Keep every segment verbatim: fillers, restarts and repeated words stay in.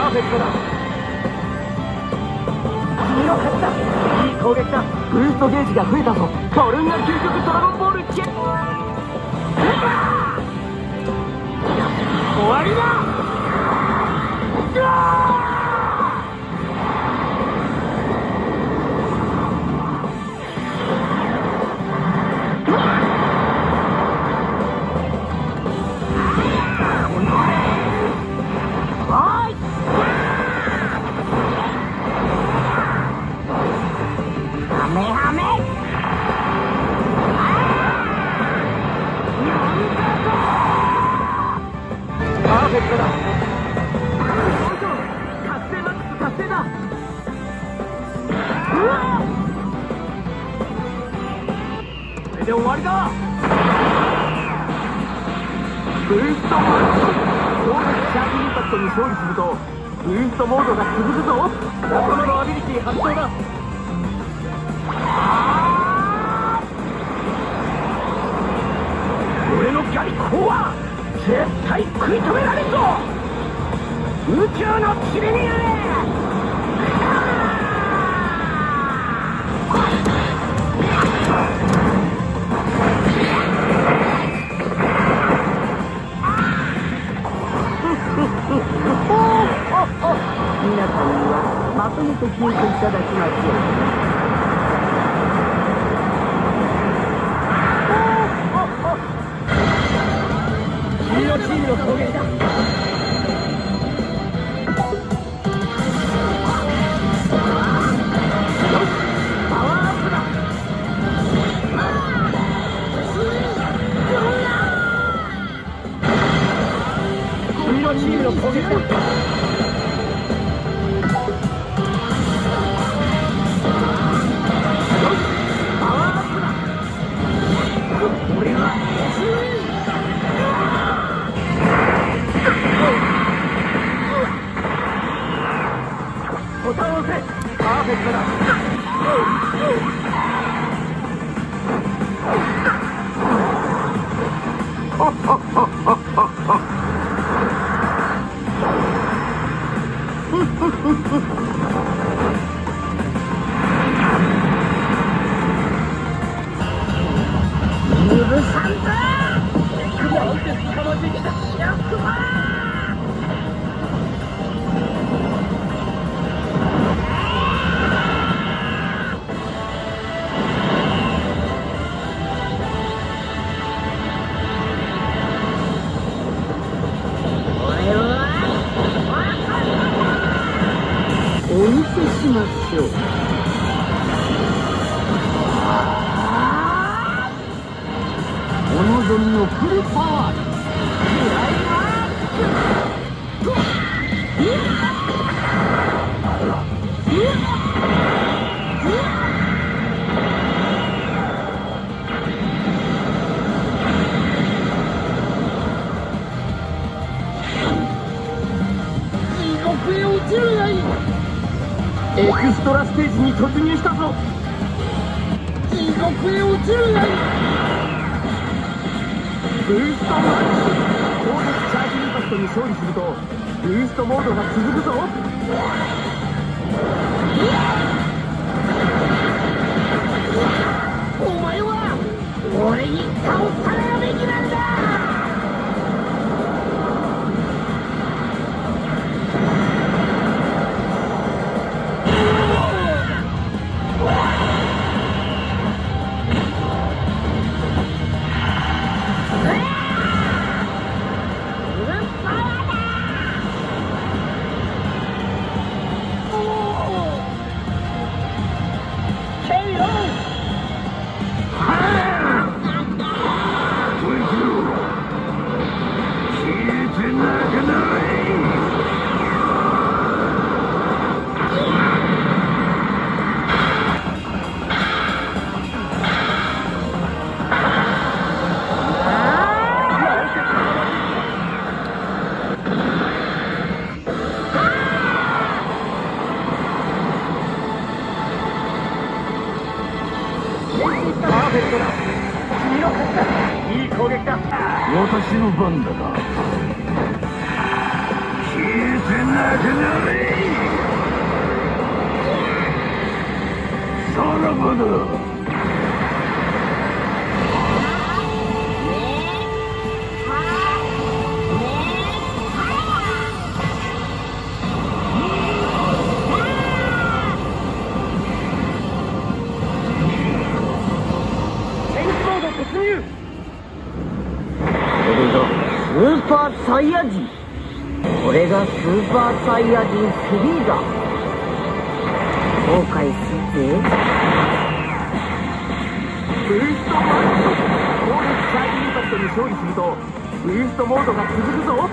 ーフェクトだ。君の勝ちだ。いい攻撃だ。ブーストゲージが増えたぞ。ボルンガ究極ドラゴンボールゲット。終わりだ。うわで終わりだ。ブーストモード。攻撃チャージインパクトに勝利するとブーストモードが続くぞ。仲間のアビリティ発動だ。俺の外交は絶対食い止められるぞ。宇宙の塵にやれ。皆さんにはまとめて聞いていただきましょう。黄色チームの攻撃だ。パワーアップだ。黄色チームの攻撃だ。ボタンを押せ。パーフェクトだ。許さんぞ。なんで捕まってきた。やっとまお見せしましょう。お望みのフルパワー。地獄へ落ちるがいい。エクストラステージに突入したぞ。地獄へ落ちるがいい。ブーストマックス。攻撃チャージインパクトに勝利するとブーストモードが続くぞ。お前は俺に倒されるべきなんだ。私の番だな。消えてななくなれ。さらばだ。 スーパーサイヤ人。これがスーパーサイヤ人スリーだ。後悔するぜ。 ブーストマッチ。攻撃サイドインパクトに勝利するとブーストモードが続くぞ。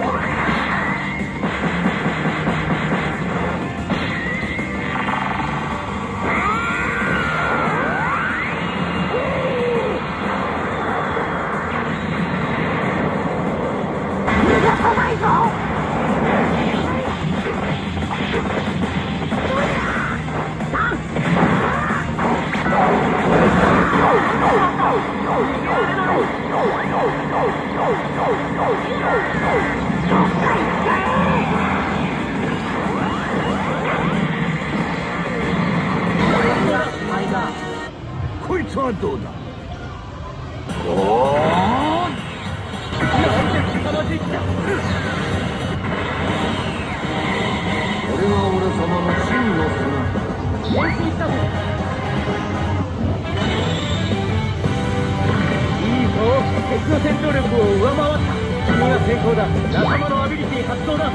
こいつはどうだ。おお、なんて凄まじい気だ。これが俺様の真の姿。変身したぞ。いいぞ、敵の戦闘力を上回った。君が成功だ。仲間のアビリティ発動だ。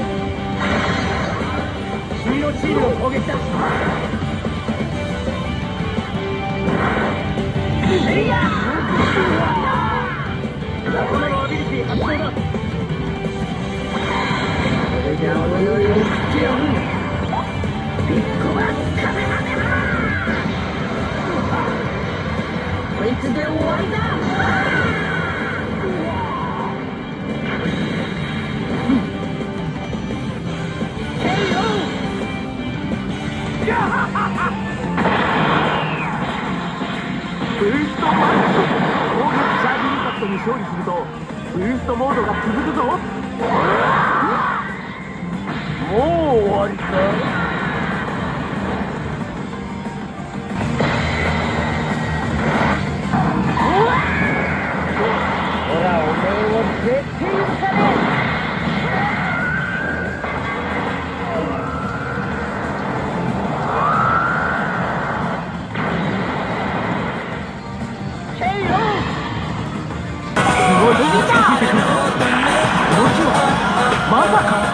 君のチームの攻撃だ。いや、仲間のアビリティ発動だ。これであの世へ送ってやる。ビッグマンカメハメハ。こいつで終わりだ。ブーストマッチ。攻撃チャージインパクトに勝利するとブーストモードが続くぞ。もう終わりか。ほら、おめえを絶対許さねえ。まさか。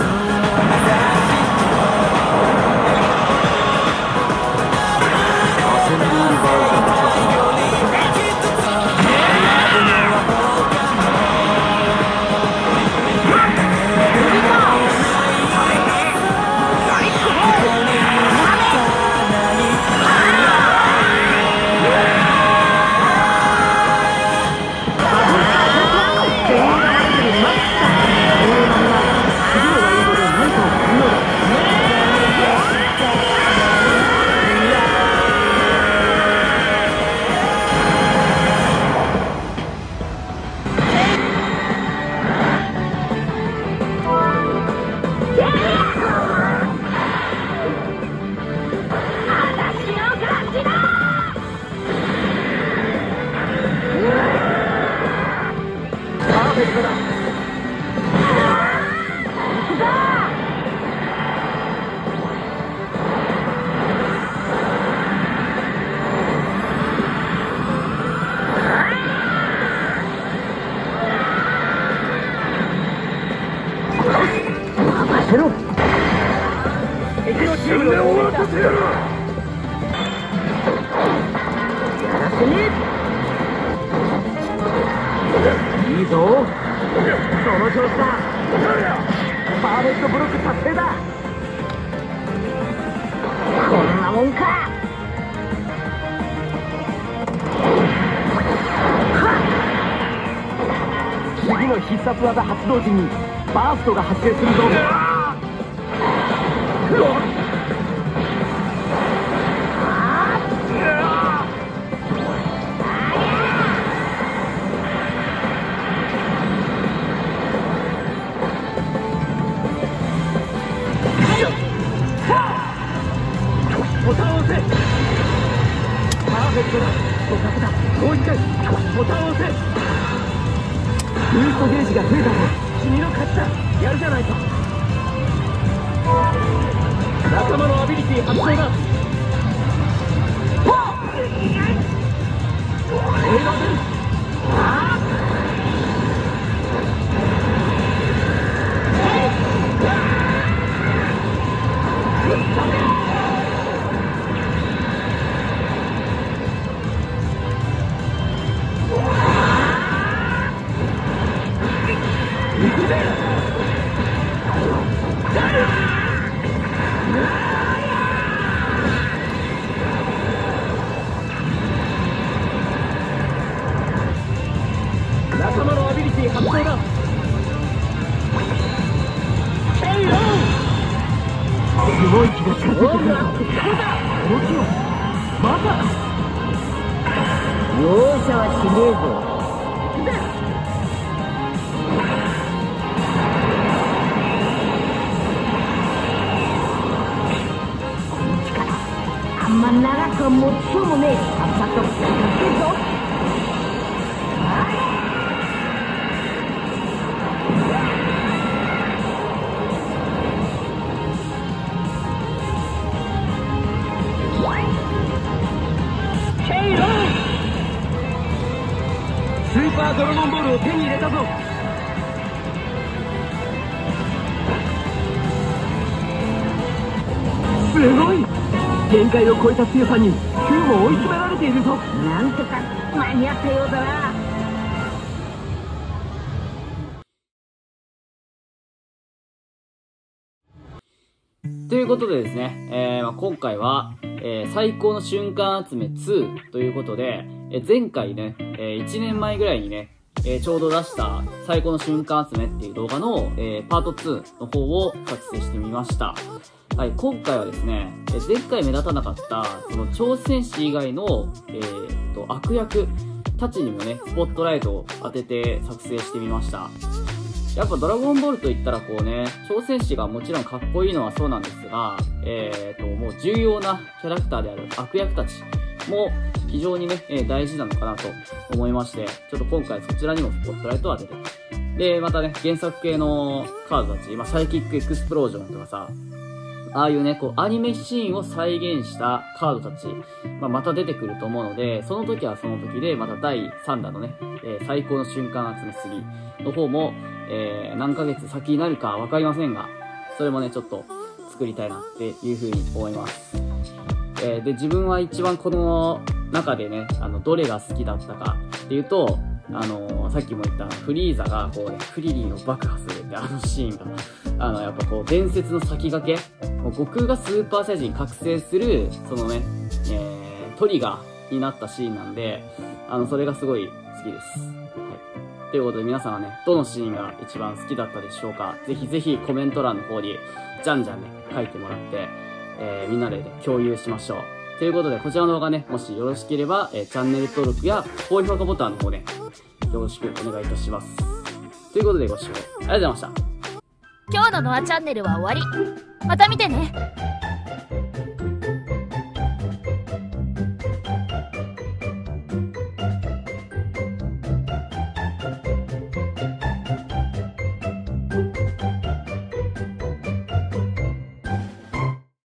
いいぞ、その調子だ。パーフェクトブロック達成だ。こんなもんか。次の必殺技発動時にバーストが発生するぞ。 トだ。互角だ。もう一回ボタンを押せ。ブーストゲージが増えたぞ。君の勝ちだ。やるじゃないか。仲間のアビリティ発動だ。映画で仲間のアビリティ発動だ。ケイロン。すごい気が近づいてくるぞ。これだ。動きをまさか。 容赦はしねえぞ。この力あんま長くは持ちそうもねえ。さっさと使ってんぞ。 スーパードラゴンボールを手に入れたぞ。すごい。限界を超えた強さにキューも追い詰められているぞ。 なんとか間に合ったようだな。 ということでですね、えーまあ、今回は、えー、最高の瞬間集めツーということで、えー、前回ね、えー、いちねんまえぐらいにね、えー、ちょうど出した最高の瞬間集めっていう動画の、えー、パートツーの方を作成してみました。はい、今回はですね、えー、前回目立たなかったその挑戦士以外の、えー、と悪役たちにもね、スポットライトを当てて作成してみました。やっぱドラゴンボールといったらこうね、挑戦士がもちろんかっこいいのはそうなんですが、えーと、もう重要なキャラクターである悪役たちも非常にね、えー、大事なのかなと思いまして、ちょっと今回そちらにもスポットライトを当てて。で、またね、原作系のカードたち、まあ、サイキックエクスプロージョンとかさ、ああいうね、こう、アニメシーンを再現したカードたち、まあ、また出てくると思うので、その時はその時で、まただいさんだんのね、えー、最高の瞬間集めスリーの方も、えー、何ヶ月先になるかわかりませんが、それもね、ちょっと作りたいなっていう風に思います。えー、で、自分は一番この中でね、あの、どれが好きだったかっていうと、あのー、さっきも言ったフリーザがこうね、フリリンを爆破するってあのシーンが、あの、やっぱこう、伝説の先駆け、もう悟空がスーパーサイヤ人覚醒する、そのね、えー、トリガーになったシーンなんで、あの、それがすごい好きです。ということで皆さんはね、どのシーンが一番好きだったでしょうか。ぜひぜひコメント欄の方に、じゃんじゃんね、書いてもらって、えー、みんなで、ね、共有しましょう。ということで、こちらの動画ね、もしよろしければ、えー、チャンネル登録や高評価ボタンの方ね、よろしくお願いいたします。ということでご視聴ありがとうございました。 今日のノアチャンネルは終わり。また見てね。